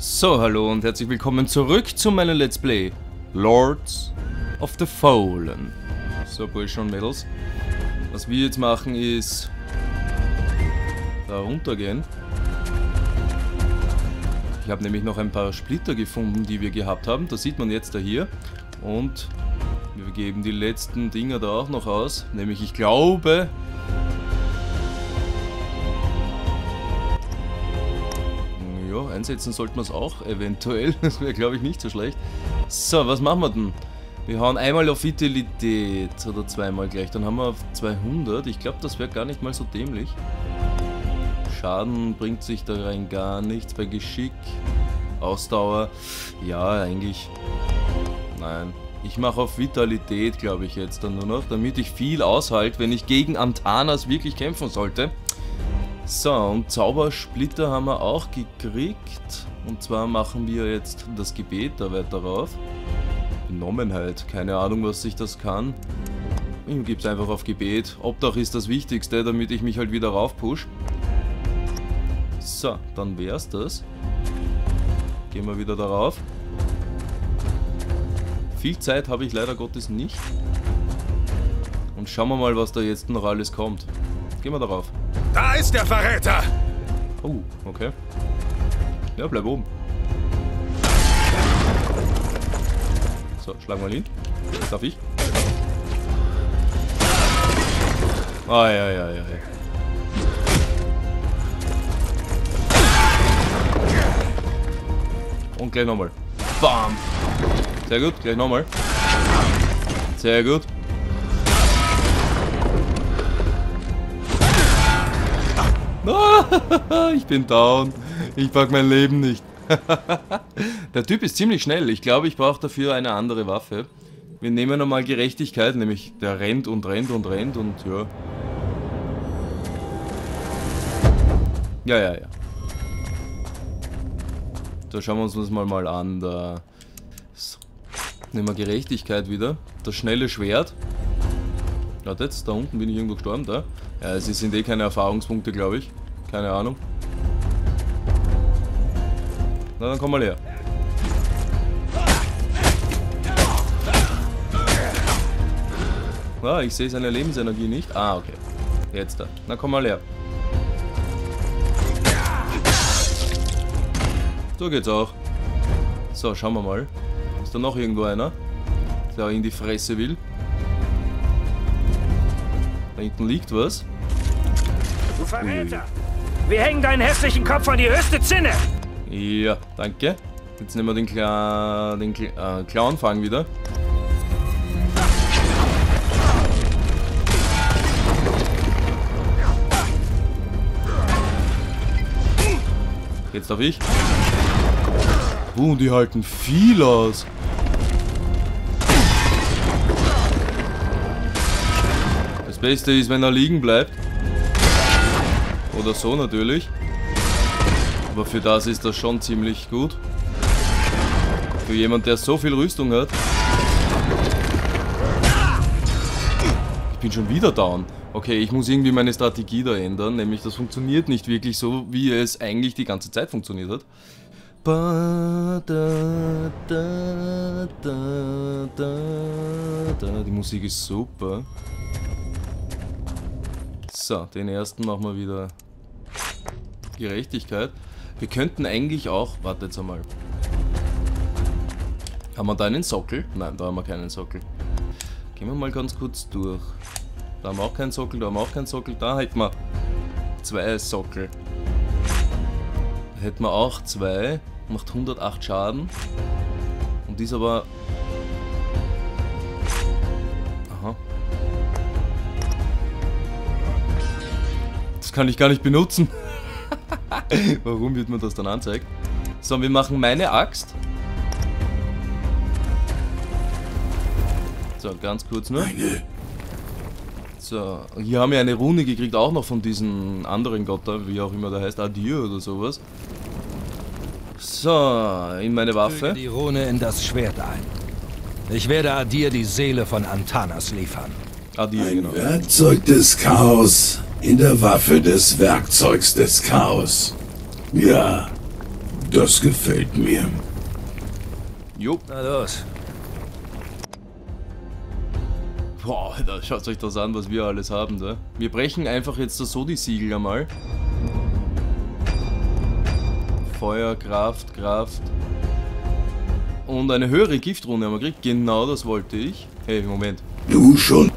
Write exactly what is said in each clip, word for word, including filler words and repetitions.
So, hallo und herzlich willkommen zurück zu meinem Let's Play Lords of the Fallen. So, Burschen und Mädels. Was wir jetzt machen ist da runtergehen. Ich habe nämlich noch ein paar Splitter gefunden, die wir gehabt haben. Das sieht man jetzt da hier. Und wir geben die letzten Dinger da auch noch aus. Nämlich, ich glaube... Ja, einsetzen sollten wir es auch eventuell. Das wäre, glaube ich, nicht so schlecht. So, was machen wir denn? Wir hauen einmal auf Vitalität oder zweimal gleich. Dann haben wir auf zweihundert. Ich glaube, das wäre gar nicht mal so dämlich. Schaden bringt sich da rein gar nichts. Bei Geschick, Ausdauer, ja, eigentlich. Nein. Ich mache auf Vitalität, glaube ich, jetzt dann nur noch, damit ich viel aushalte, wenn ich gegen Antanas wirklich kämpfen sollte. So, und Zaubersplitter haben wir auch gekriegt. Und zwar machen wir jetzt das Gebet da weiter rauf. Benommenheit, keine Ahnung, was sich das kann. Ich gebe es einfach auf Gebet. Obdach ist das Wichtigste, damit ich mich halt wieder rauf push. So, dann wär's das. Gehen wir wieder darauf. Viel Zeit habe ich leider Gottes nicht. Und schauen wir mal, was da jetzt noch alles kommt. Gehen wir darauf. Da ist der Verräter! Oh, okay. Ja, bleib oben. So, schlagen wir ihn. Darf ich? Ah, ja, ja, ja, ja. Und gleich nochmal. Bam! Sehr gut, gleich nochmal. Sehr gut. Ich bin down. Ich pack mein Leben nicht. Der Typ ist ziemlich schnell. Ich glaube, ich brauche dafür eine andere Waffe. Wir nehmen nochmal Gerechtigkeit, nämlich der rennt und rennt und rennt und ja. Ja, ja, ja. Da schauen wir uns das mal, mal an. Da so. Nehmen wir Gerechtigkeit wieder. Das schnelle Schwert. Warte jetzt, da unten bin ich irgendwo gestorben, da. Ja, es sind eh keine Erfahrungspunkte, glaube ich. Keine Ahnung. Na, dann komm mal her. Ah, ich sehe seine Lebensenergie nicht. Ah, okay. Jetzt da. Na, komm mal her. So geht's auch. So, schauen wir mal. Ist da noch irgendwo einer, der in die Fresse will? Da hinten liegt was. Du Verräter! Wir hängen deinen hässlichen Kopf an die höchste Zinne! Ja, danke. Jetzt nehmen wir den, Kla den Kla äh, Clownfang wieder. Jetzt darf ich. Uh, die halten viel aus. Das Beste ist, wenn er liegen bleibt. Oder so natürlich. Aber für das ist das schon ziemlich gut. Für jemand, der so viel Rüstung hat. Ich bin schon wieder down. Okay, ich muss irgendwie meine Strategie da ändern. Nämlich, das funktioniert nicht wirklich so, wie es eigentlich die ganze Zeit funktioniert hat. Ba, da, da, da, da, da. Die Musik ist super. So, den ersten machen wir wieder Gerechtigkeit. Wir könnten eigentlich auch... Warte jetzt einmal. Haben wir da einen Sockel? Nein, da haben wir keinen Sockel. Gehen wir mal ganz kurz durch. Da haben wir auch keinen Sockel, da haben wir auch keinen Sockel. Da hätten wir zwei Sockel. Da hätten wir auch zwei. Macht hundertacht Schaden. Und die ist aber... Aha. Das kann ich gar nicht benutzen. Warum wird mir das dann anzeigt? So, wir machen meine Axt. So, ganz kurz nur. So, hier haben wir eine Rune gekriegt, auch noch von diesem anderen Gott da, wie auch immer der heißt, Adir oder sowas. So, in meine Waffe. Füge die Rune in das Schwert ein. Ich werde Adir die Seele von Antanas liefern. Adir, Ein genau. Werkzeug des Chaos in der Waffe des Werkzeugs des Chaos. Ja, Das gefällt mir. Jo. Na los. Boah, Alter, schaut euch das an, was wir alles haben da. Wir brechen einfach jetzt so die Siegel einmal. Feuer, Kraft, Kraft. Und eine höhere Giftrune haben wir gekriegt. Genau das wollte ich. Hey, Moment. Du schon.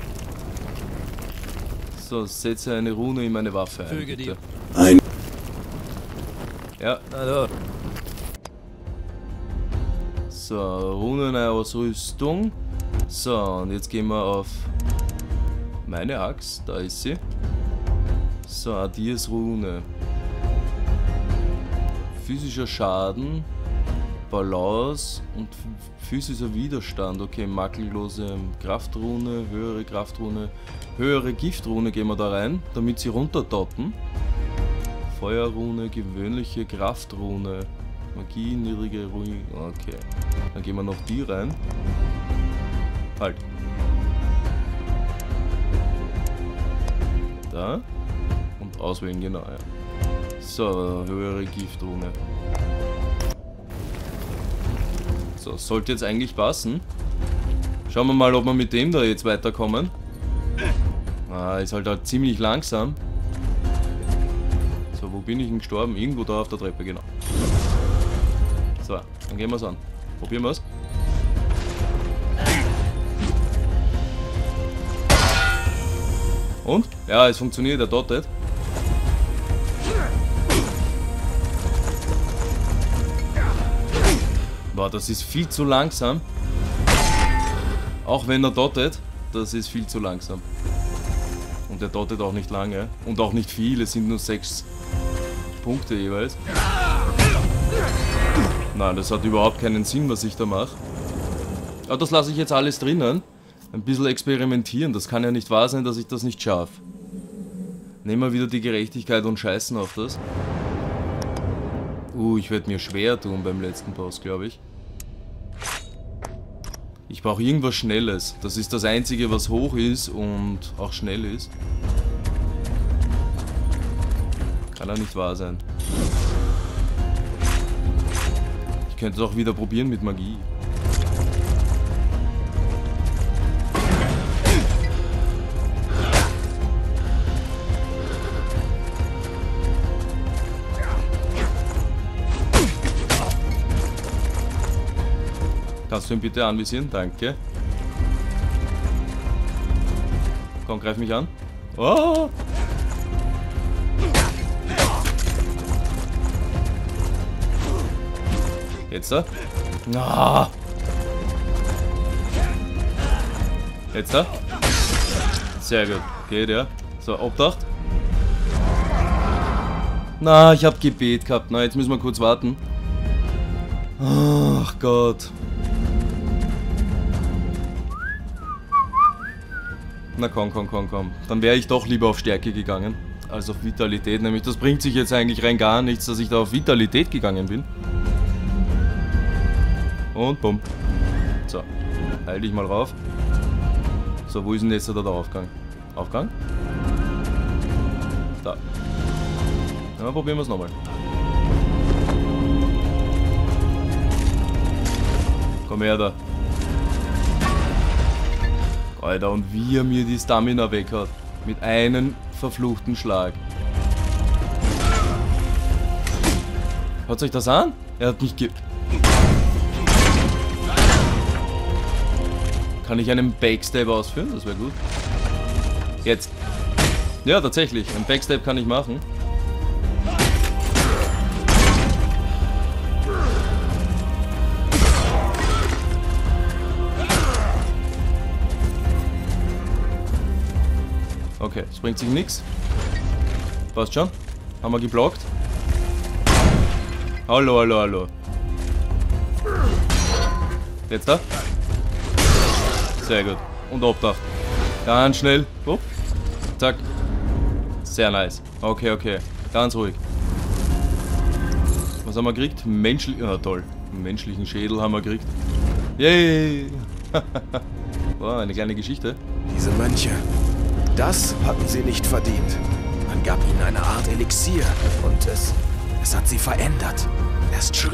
So, setze eine Rune in meine Waffe ein. Füge Bitte. Ein. Ja. Na los. So, Runenausrüstung. So, und jetzt gehen wir auf meine Axt. Da ist sie. So, Adiers Rune. Physischer Schaden. Balance und physischer Widerstand. Okay, makellose Kraftrune, höhere Kraftrune, höhere Giftrune gehen wir da rein, damit sie runtertoppen. Feuerrune, gewöhnliche Kraftrune, Magie, niedrige Rune. Okay, dann gehen wir noch die rein. Halt. Da. Und auswählen, genau, ja. So, höhere Giftrune. So, sollte jetzt eigentlich passen. Schauen wir mal, ob wir mit dem da jetzt weiterkommen. Ah, ist halt, halt ziemlich langsam. So, wo bin ich denn gestorben? Irgendwo da auf der Treppe, genau. So, dann gehen wir es an. Probieren wir es. Und? Ja, es funktioniert, er dottet. Boah, das ist viel zu langsam. Auch wenn er dottet, das ist viel zu langsam. Und er dottet auch nicht lange. Und auch nicht viel, es sind nur sechs Punkte jeweils. Nein, das hat überhaupt keinen Sinn, was ich da mache. Aber das lasse ich jetzt alles drinnen. Ein bisschen experimentieren, das kann ja nicht wahr sein, dass ich das nicht schaffe. Nehmen wir wieder die Gerechtigkeit und scheißen auf das. Uh, ich werde mir schwer tun beim letzten Boss, glaube ich. Ich brauche irgendwas Schnelles. Das ist das Einzige, was hoch ist und auch schnell ist. Kann ja nicht wahr sein. Ich könnte es auch wieder probieren mit Magie. Kannst du ihn bitte anvisieren? Danke. Komm, greif mich an. Oh! Jetzt da? Ah! Jetzt da? Sehr gut. Geht, ja. So, Obdacht. Na, ich hab Gebet gehabt. Na, jetzt müssen wir kurz warten. Ach Gott. Na komm, komm, komm, komm. Dann wäre ich doch lieber auf Stärke gegangen, als auf Vitalität. Nämlich, das bringt sich jetzt eigentlich rein gar nichts, dass ich da auf Vitalität gegangen bin. Und bumm. So, heil dich mal rauf. So, wo ist denn jetzt da der Aufgang? Aufgang? Da. Ja, probieren wir es nochmal. Komm her da. Alter, und wie er mir die Stamina weg hat. Mit einem verfluchten Schlag. Hört euch das an? Er hat mich ge... Kann ich einen Backstab ausführen? Das wäre gut. Jetzt. Ja, tatsächlich. Ein Backstab kann ich machen. Okay, es bringt sich nichts. Passt schon. Haben wir geblockt. Hallo, hallo, hallo. Jetzt da. Sehr gut. Und Obdach. Ganz schnell. Oh. Zack. Sehr nice. Okay, okay. Ganz ruhig. Was haben wir gekriegt? Menschlich. Ah, toll. Einen menschlichen Schädel haben wir gekriegt. Yay! Wow, eine kleine Geschichte. Diese Mönche. Das hatten sie nicht verdient. Man gab ihnen eine Art Elixier und es, es hat sie verändert. Erst schritt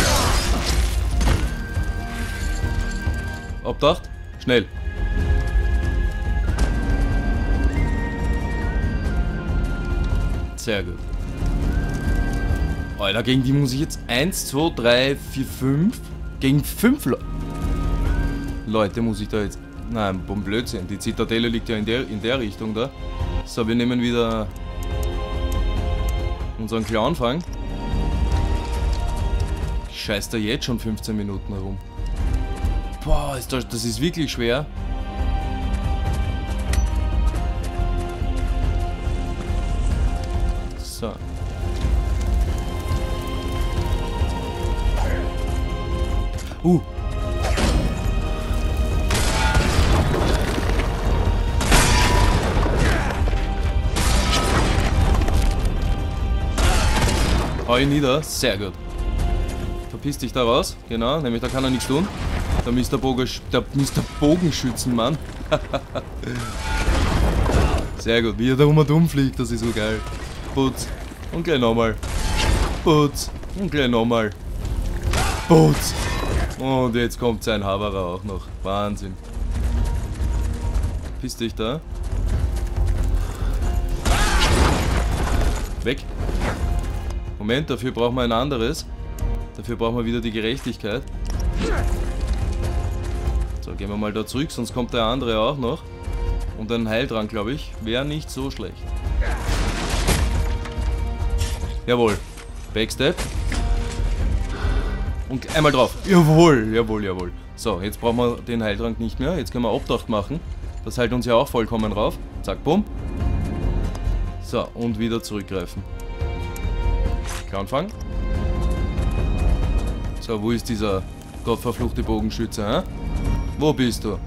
Obdacht. Schnell. Sehr gut. Alter, gegen die muss ich jetzt eins, zwei, drei, vier, fünf. Gegen fünf Le Leute muss ich da jetzt... Nein, bumm, Blödsinn. Die Zitadelle liegt ja in der, in der Richtung da. So, wir nehmen wieder unseren Clownfang. Ich scheiß da jetzt schon fünfzehn Minuten herum. Boah, ist das, das ist wirklich schwer. So. Uh. Hau ihn nieder, sehr gut. Verpiss dich da raus, genau, nämlich da kann er nichts tun. Der Mister Bogen, der Mister Bogenschützenmann. Sehr gut, wie er da um und um fliegt, das ist so geil. Putz. Und gleich nochmal. Putz. Und gleich nochmal. Putz. Und jetzt kommt sein Haberer auch noch. Wahnsinn. Piss dich da. Weg. Moment, dafür brauchen wir ein anderes. Dafür brauchen wir wieder die Gerechtigkeit. So, gehen wir mal da zurück, sonst kommt der andere auch noch. Und ein Heiltrank, glaube ich, wäre nicht so schlecht. Jawohl. Backstep. Und einmal drauf. Jawohl, jawohl, jawohl. So, jetzt brauchen wir den Heiltrank nicht mehr. Jetzt können wir Obdacht machen. Das hält uns ja auch vollkommen rauf. Zack, bumm. So, und wieder zurückgreifen. Clownfang. So, wo ist dieser gottverfluchte Bogenschütze, hä? Wo bist du?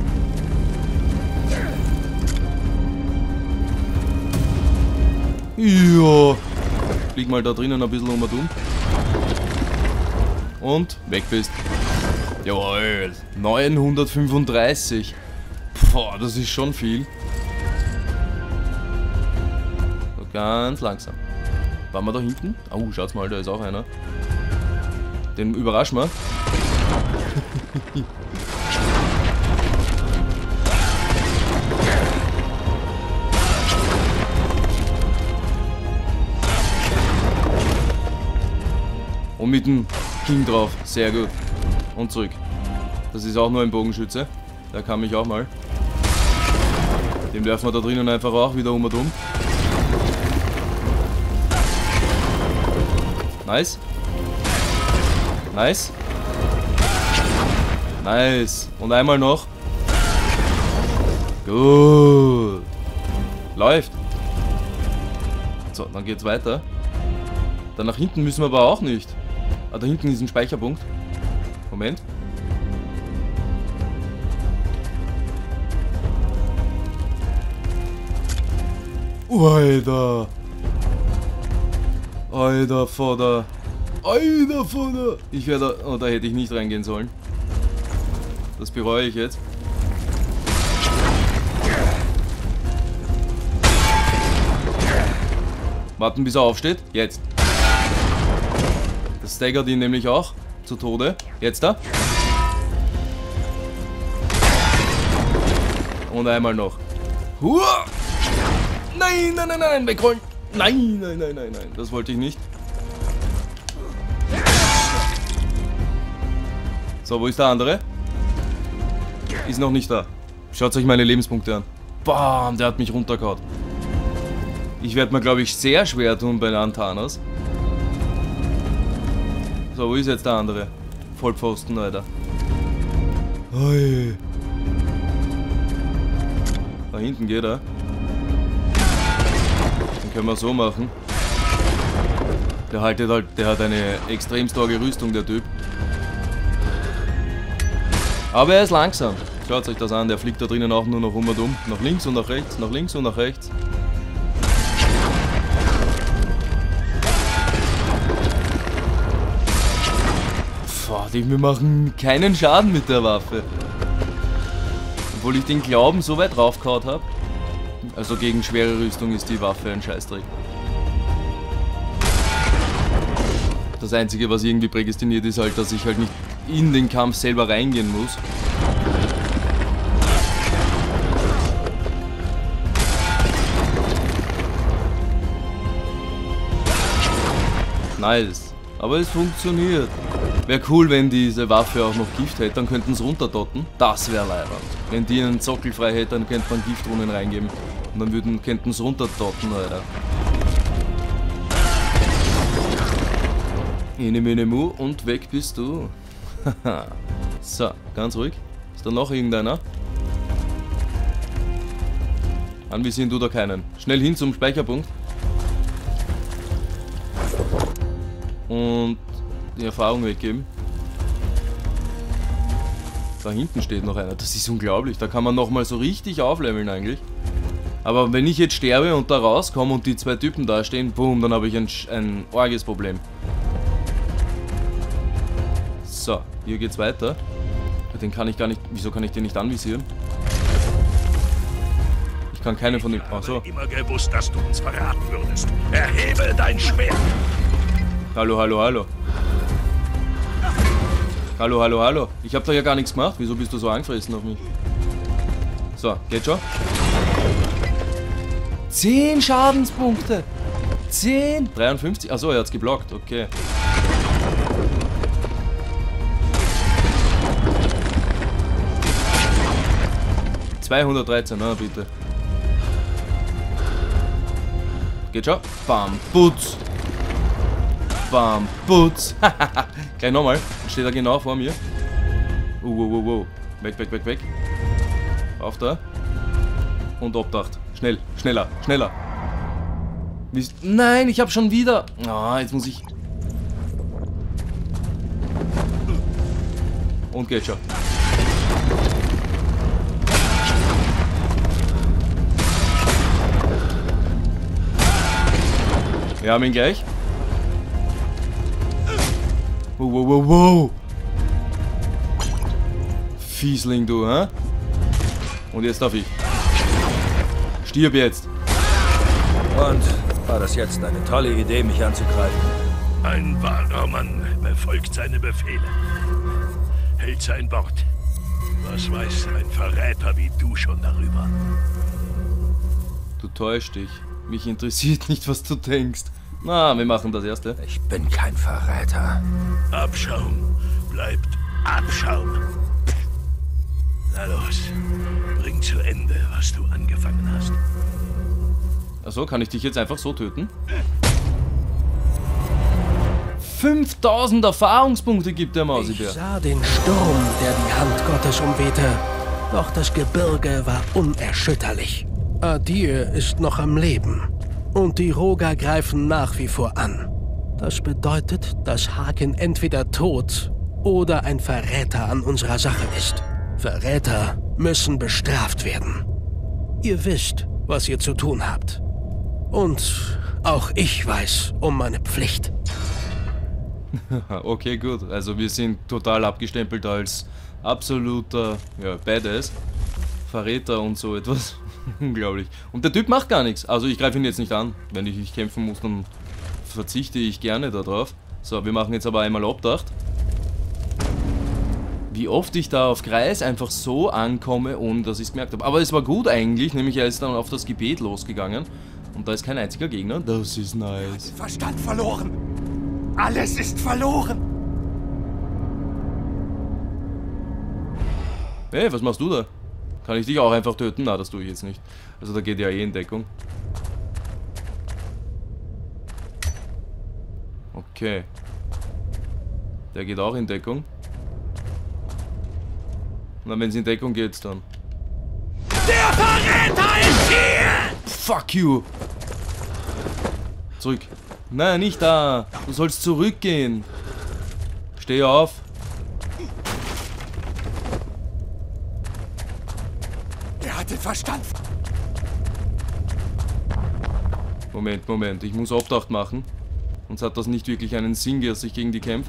Ja. Flieg mal da drinnen ein bisschen um und um. Und weg bist. Jawohl. neunhundertfünfunddreißig. Boah, das ist schon viel. So, ganz langsam. Waren wir da hinten? Oh, schaut's mal, da ist auch einer. Den überraschen wir. Und mit dem King drauf. Sehr gut. Und zurück. Das ist auch nur ein Bogenschütze. Der kann mich auch mal. Den werfen wir da drinnen einfach auch wieder um und um. Nice. Nice. Nice. Und einmal noch. Gut. Läuft. So, dann geht's weiter. Dann nach hinten müssen wir aber auch nicht. Ah, da hinten ist ein Speicherpunkt. Moment. Alter. Alter Vater. Alter Vater. Ich werde... Oh, da hätte ich nicht reingehen sollen. Das bereue ich jetzt. Warten, bis er aufsteht. Jetzt. Das staggert ihn nämlich auch zu Tode. Jetzt da. Und einmal noch. Huah! Nein, nein, nein, nein, wegrollen. Nein, nein, nein, nein, nein. Das wollte ich nicht. So, wo ist der andere? Ist noch nicht da. Schaut euch meine Lebenspunkte an. Bam, der hat mich runtergehauen. Ich werde mir, glaube ich, sehr schwer tun bei Antanas. So, wo ist jetzt der andere? Vollpfosten, Alter. Ui. Da hinten geht er. Den können wir so machen. Der haltet halt, der hat eine extrem starke Rüstung, der Typ. Aber er ist langsam. Schaut euch das an, der fliegt da drinnen auch nur noch um und um. Nach links und nach rechts, nach links und nach rechts. Boah, die wir machen keinen Schaden mit der Waffe. Obwohl ich den Glauben so weit draufgehauen habe. Also gegen schwere Rüstung ist die Waffe ein Scheißdreck. Das Einzige, was irgendwie prädestiniert ist halt, dass ich halt nicht in den Kampf selber reingehen muss. Nice. Aber es funktioniert. Wäre cool, wenn diese Waffe auch noch Gift hätte, dann könnten sie runterdotten. Das wäre leider. Wenn die einen Sockel frei hätte, dann könnte man Giftrunen reingeben. Und dann würden, könnten sie runterdotten, Alter. Ine, mine, mu und weg bist du. So, ganz ruhig. Ist da noch irgendeiner? Anvisieren du da keinen. Schnell hin zum Speicherpunkt. Und die Erfahrung weggeben. Da hinten steht noch einer. Das ist unglaublich. Da kann man nochmal so richtig aufleveln eigentlich. Aber wenn ich jetzt sterbe und da rauskomme und die zwei Typen da stehen, boom, dann habe ich ein, ein arges Problem. So, hier geht's weiter. Den kann ich gar nicht... Wieso kann ich den nicht anvisieren? Ich kann keinen von den... Ach so. Ich habe immer gewusst, dass du uns verraten würdest. Erhebe dein Schwert! Hallo, hallo, hallo. Hallo, hallo, hallo. Ich habe da ja gar nichts gemacht. Wieso bist du so angefressen auf mich? So, geht schon. zehn Schadenspunkte. zehn. dreiundfünfzig. Achso, er hat's geblockt. Okay. zweihundertdreizehn, na bitte. Geht schon. Bam, putz. Bam, putz. Gleich nochmal. Steht er genau vor mir. Uh, uh, uh, uh. Weg, weg, weg, weg. Auf da. Und obdacht. Schnell, schneller, schneller. Wie Nein, ich habe schon wieder. Ah, jetzt muss ich. Und geht schon. Wir haben ihn gleich. Wow, wow, wow, wow. Fiesling, du, hä? Und jetzt darf ich. Stirb jetzt. Und war das jetzt eine tolle Idee, mich anzugreifen? Ein wahrer Mann befolgt seine Befehle. Hält sein Wort. Was weiß ein Verräter wie du schon darüber? Du täuschst dich. Mich interessiert nicht, was du denkst. Na, wir machen das erste. Ich bin kein Verräter. Abschaum bleibt Abschaum. Na los, bring zu Ende, was du angefangen hast. Achso, kann ich dich jetzt einfach so töten? fünftausend Erfahrungspunkte gibt der Mausibär. Ich sah den Sturm, der die Hand Gottes umwehte. Doch das Gebirge war unerschütterlich. Adir ist noch am Leben. Und die Roga greifen nach wie vor an. Das bedeutet, dass Hagen entweder tot oder ein Verräter an unserer Sache ist. Verräter müssen bestraft werden. Ihr wisst, was ihr zu tun habt. Und auch ich weiß um meine Pflicht. Okay, gut. Also wir sind total abgestempelt als absoluter, ja, Badass. Verräter und so etwas. Unglaublich. Und der Typ macht gar nichts. Also ich greife ihn jetzt nicht an. Wenn ich nicht kämpfen muss, dann verzichte ich gerne darauf. So, wir machen jetzt aber einmal Obdacht. Wie oft ich da auf Kreis einfach so ankomme, ohne dass ich es gemerkt habe. Aber es war gut eigentlich, nämlich er ist dann auf das Gebet losgegangen. Und da ist kein einziger Gegner. Das ist nice. Verstand verloren. Alles ist verloren. Hey, was machst du da? Kann ich dich auch einfach töten? Na, das tue ich jetzt nicht. Also da geht ja eh in Deckung. Okay. Der geht auch in Deckung. Na, wenn es in Deckung geht, dann. Der Verräter ist hier! Fuck you! Zurück. Nein, nicht da. Du sollst zurückgehen. Steh auf. Er hat den Verstand. Moment, Moment. Ich muss Obdacht machen. Sonst hat das nicht wirklich einen Sinn, dass ich gegen die kämpfe.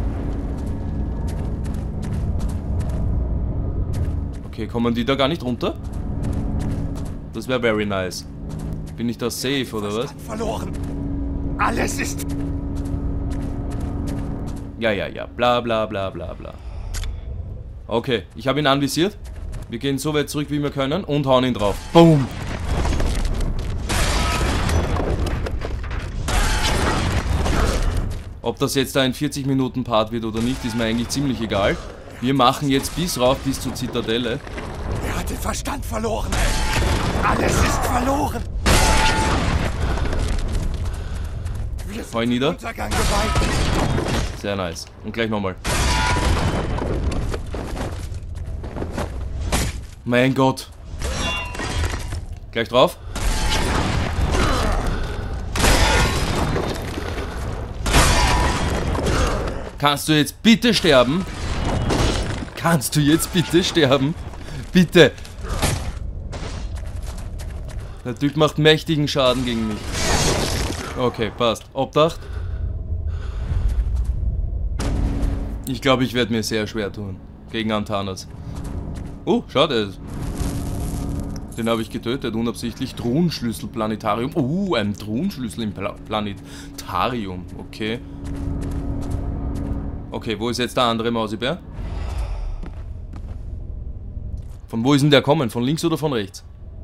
Okay, kommen die da gar nicht runter? Das wäre very nice. Bin ich da safe, oder was? Verloren. Alles ist... Ja, ja, ja. Bla, bla, bla, bla, bla. Okay, ich habe ihn anvisiert. Wir gehen so weit zurück, wie wir können und hauen ihn drauf. Boom! Ob das jetzt ein vierzig Minuten Part wird oder nicht, ist mir eigentlich ziemlich egal. Wir machen jetzt bis rauf, bis zur Zitadelle. Er hat den Verstand verloren. Alles ist verloren. Wir sind Hau ihn nieder. Untergang geweiht. Sehr nice. Und gleich nochmal. Mein Gott. Gleich drauf. Kannst du jetzt bitte sterben? Kannst du jetzt bitte sterben? Bitte. Der Typ macht mächtigen Schaden gegen mich. Okay, passt. Obdach. Ich glaube, ich werde mir sehr schwer tun. Gegen Antanas. Oh, schade. Den habe ich getötet, unabsichtlich. Thronschlüssel, Planetarium. Oh, ein Thronschlüssel im Pla Planetarium. Okay. Okay, wo ist jetzt der andere Mausibär? Von wo ist denn der kommen? Von links oder von rechts?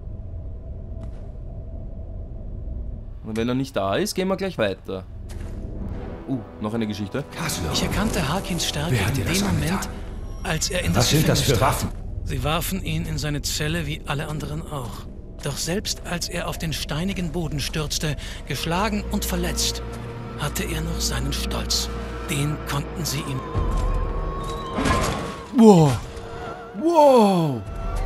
Und wenn er nicht da ist, gehen wir gleich weiter. Uh, noch eine Geschichte. Caslo. Ich erkannte Harkins Stärke Wer hat dir in das dem Moment, angetan? als er in Was das sind das Gefängnis für trat. Waffen? Sie warfen ihn in seine Zelle wie alle anderen auch. Doch selbst als er auf den steinigen Boden stürzte, geschlagen und verletzt, hatte er noch seinen Stolz. Den konnten sie ihm... Wow. Wow.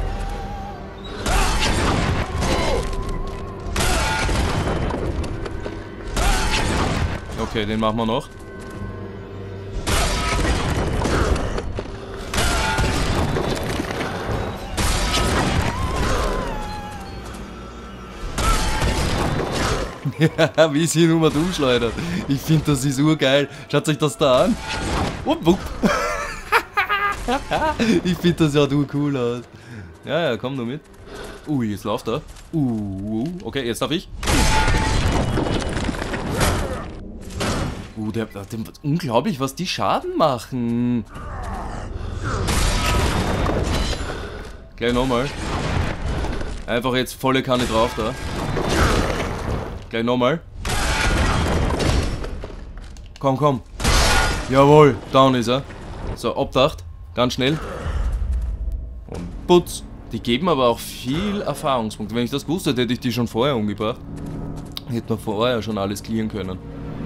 Okay, den machen wir noch. Ja, wie sie ihn nur mal umschleudert. Ich finde, das ist urgeil. Schaut euch das da an. Wupp, wupp. Ich finde, das schaut urcool aus. Ja, ja, komm nur mit. Uh, jetzt läuft er. Uh, okay, jetzt darf ich. Uh, der, der, der, unglaublich, was die Schaden machen. Gleich nochmal. Einfach jetzt volle Kanne drauf da. Gleich nochmal. Komm, komm. Jawohl, down ist er. So, obdacht. Ganz schnell. Und putz. Die geben aber auch viel Erfahrungspunkte. Wenn ich das gewusst hätte, hätte ich die schon vorher umgebracht. Hätte man vorher schon alles clearen können.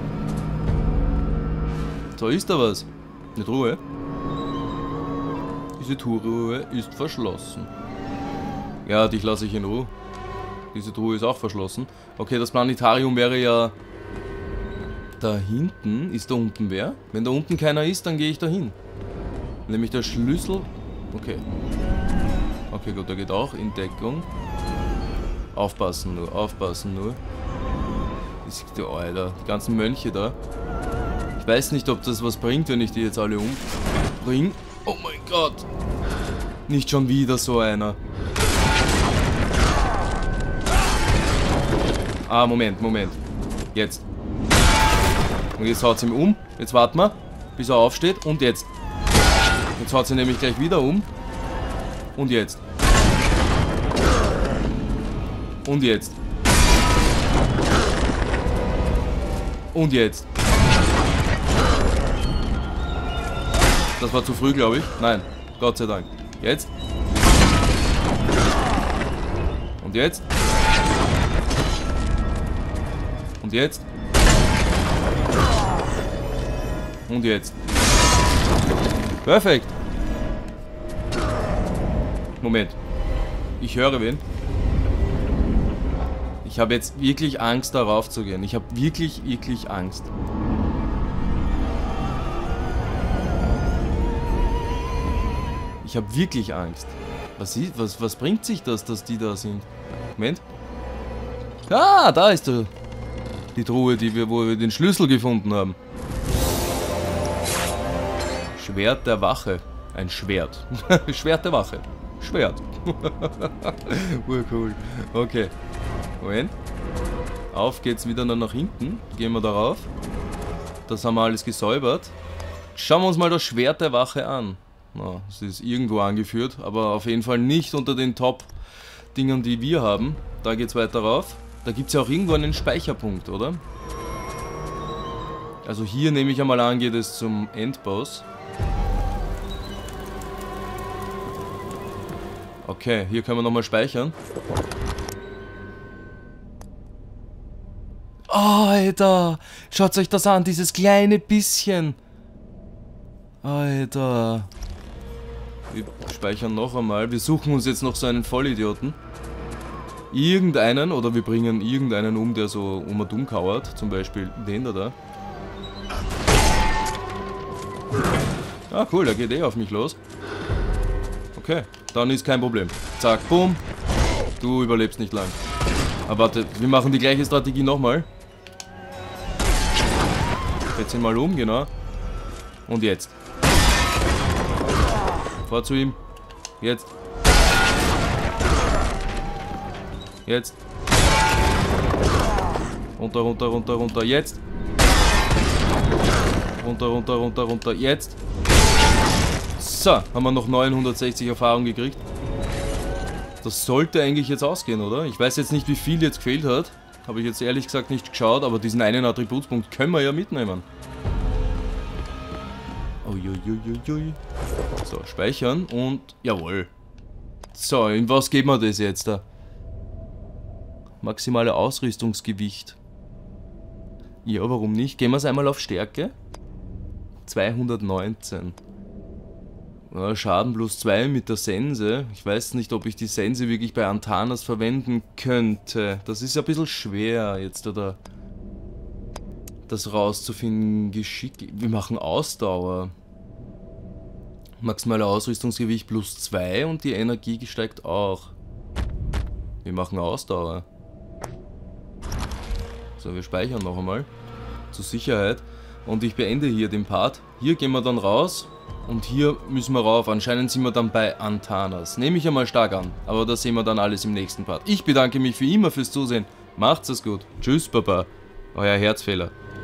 So, ist da was? Eine Truhe. Diese Truhe ist verschlossen. Ja, dich lasse ich in Ruhe. Diese Truhe ist auch verschlossen. Okay, das Planetarium wäre ja... Da hinten. Ist da unten wer? Wenn da unten keiner ist, dann gehe ich da hin. Nämlich der Schlüssel... Okay. Okay, gut, der geht auch in Deckung. Aufpassen nur, aufpassen nur. Ist, oh, Alter, die ganzen Mönche da. Ich weiß nicht, ob das was bringt, wenn ich die jetzt alle umbringe. Oh mein Gott. Nicht schon wieder so einer. Ah, Moment, Moment. Jetzt. Und jetzt haut sie ihn um. Jetzt warten wir, bis er aufsteht. Und jetzt. Jetzt haut sie nämlich gleich wieder um. Und jetzt. Und jetzt. Und jetzt. Das war zu früh, glaube ich. Nein, Gott sei Dank. Jetzt. Und jetzt. Und jetzt. Und jetzt. Perfekt. Moment. Ich höre wen. Ich habe jetzt wirklich Angst, darauf zu gehen. Ich habe wirklich, wirklich Angst. Ich habe wirklich Angst. Was, ist, was, was bringt sich das, dass die da sind? Moment. Ah, da ist der, die Truhe, die wir, wo wir den Schlüssel gefunden haben. Schwert der Wache. Ein Schwert. Schwert der Wache. Schwert. Urcool. Okay. Moment. Auf geht's wieder nach hinten. Gehen wir darauf. Das haben wir alles gesäubert. Schauen wir uns mal das Schwert der Wache an. Na, es ist irgendwo angeführt, aber auf jeden Fall nicht unter den Top-Dingern, die wir haben. Da geht's weiter rauf. Da gibt's ja auch irgendwo einen Speicherpunkt, oder? Also hier nehme ich einmal an, geht es zum Endboss. Okay, hier können wir nochmal speichern. Alter, schaut euch das an, dieses kleine bisschen. Alter. Wir speichern noch einmal. Wir suchen uns jetzt noch so einen Vollidioten. Irgendeinen, oder wir bringen irgendeinen um, der so um und um kauert. Zum Beispiel den da da. Ah, cool, der geht eh auf mich los. Okay, dann ist kein Problem. Zack, boom. Du überlebst nicht lang. Aber warte, wir machen die gleiche Strategie nochmal. Jetzt ihn mal um, genau. Und jetzt. Vor zu ihm. Jetzt. Jetzt. Runter, runter, runter, runter. Jetzt. Runter, runter, runter, runter. Jetzt. So, haben wir noch neunhundertsechzig Erfahrung gekriegt. Das sollte eigentlich jetzt ausgehen, oder? Ich weiß jetzt nicht, wie viel jetzt gefehlt hat. Habe ich jetzt ehrlich gesagt nicht geschaut, aber diesen einen Attributspunkt können wir ja mitnehmen. Uiuiuiui. So, speichern und jawohl. So, in was geben wir das jetzt da? Maximale Ausrüstungsgewicht. Ja, warum nicht? Gehen wir es einmal auf Stärke. zweihundertneunzehn. Ja, Schaden plus zwei mit der Sense. Ich weiß nicht, ob ich die Sense wirklich bei Antanas verwenden könnte. Das ist ein bisschen schwer, jetzt da das rauszufinden. Geschick. Wir machen Ausdauer. Maximale Ausrüstungsgewicht plus zwei und die Energie steigt auch. Wir machen Ausdauer. So, wir speichern noch einmal. Zur Sicherheit. Und ich beende hier den Part. Hier gehen wir dann raus. Und hier müssen wir rauf. Anscheinend sind wir dann bei Antanas. Nehme ich einmal stark an. Aber das sehen wir dann alles im nächsten Part. Ich bedanke mich wie immer fürs Zusehen. Macht's es gut. Tschüss, Baba. Euer Herzfehler.